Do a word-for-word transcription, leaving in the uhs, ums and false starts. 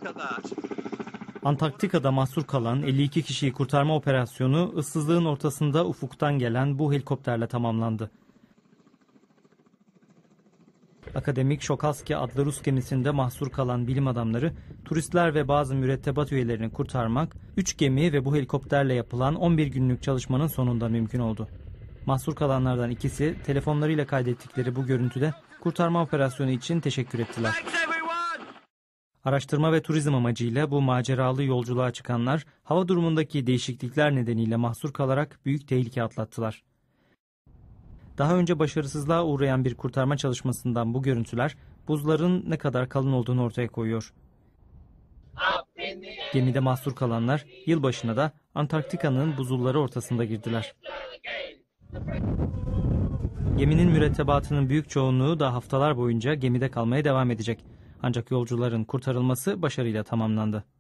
Antarktika'da mahsur kalan elli iki kişiyi kurtarma operasyonu ıssızlığın ortasında ufuktan gelen bu helikopterle tamamlandı. Akademik Şokalski adlı Rus gemisinde mahsur kalan bilim adamları, turistler ve bazı mürettebat üyelerini kurtarmak, üç gemi ve bu helikopterle yapılan on bir günlük çalışmanın sonunda mümkün oldu. Mahsur kalanlardan ikisi telefonlarıyla kaydettikleri bu görüntüde kurtarma operasyonu için teşekkür ettiler. Araştırma ve turizm amacıyla bu maceralı yolculuğa çıkanlar, hava durumundaki değişiklikler nedeniyle mahsur kalarak büyük tehlike atlattılar. Daha önce başarısızlığa uğrayan bir kurtarma çalışmasından bu görüntüler, buzların ne kadar kalın olduğunu ortaya koyuyor. Gemide mahsur kalanlar, yılbaşına da Antarktika'nın buzulları ortasında girdiler. Geminin mürettebatının büyük çoğunluğu da haftalar boyunca gemide kalmaya devam edecek. Ancak yolcuların kurtarılması başarıyla tamamlandı.